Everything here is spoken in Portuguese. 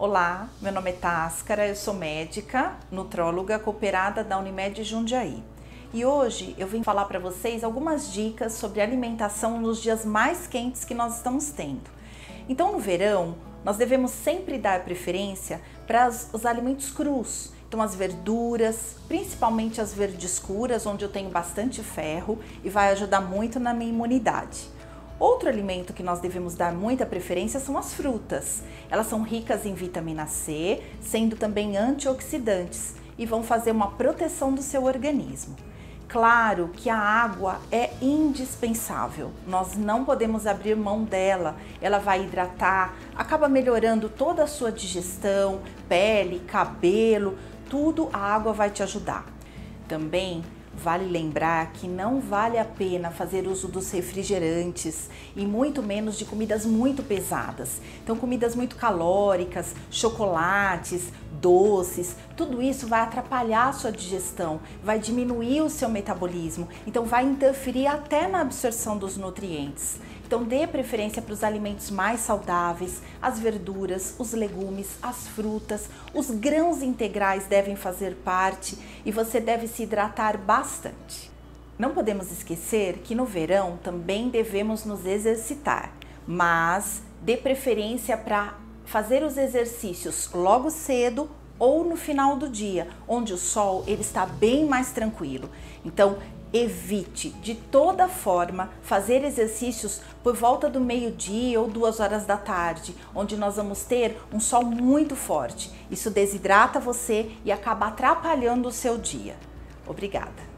Olá, meu nome é Táscara, eu sou médica, nutróloga cooperada da Unimed Jundiaí. E hoje eu vim falar para vocês algumas dicas sobre alimentação nos dias mais quentes que nós estamos tendo. Então no verão, nós devemos sempre dar preferência para os alimentos crus. Então as verduras, principalmente as verdes escuras, onde eu tenho bastante ferro e vai ajudar muito na minha imunidade. Outro alimento que nós devemos dar muita preferência são as frutas. Elas são ricas em vitamina C, sendo também antioxidantes e vão fazer uma proteção do seu organismo. Claro que a água é indispensável, nós não podemos abrir mão dela, ela vai hidratar, acaba melhorando toda a sua digestão, pele, cabelo, tudo a água vai te ajudar. Também vale lembrar que não vale a pena fazer uso dos refrigerantes e muito menos de comidas muito pesadas. Então, comidas muito calóricas, chocolates, doces, tudo isso vai atrapalhar a sua digestão, vai diminuir o seu metabolismo, então vai interferir até na absorção dos nutrientes. Então dê preferência para os alimentos mais saudáveis, as verduras, os legumes, as frutas, os grãos integrais devem fazer parte e você deve se hidratar bastante. Não podemos esquecer que no verão também devemos nos exercitar, mas dê preferência para fazer os exercícios logo cedo ou no final do dia, onde o sol ele está bem mais tranquilo. Então, evite de toda forma fazer exercícios por volta do meio-dia ou 2 horas da tarde, onde nós vamos ter um sol muito forte. Isso desidrata você e acaba atrapalhando o seu dia. Obrigada!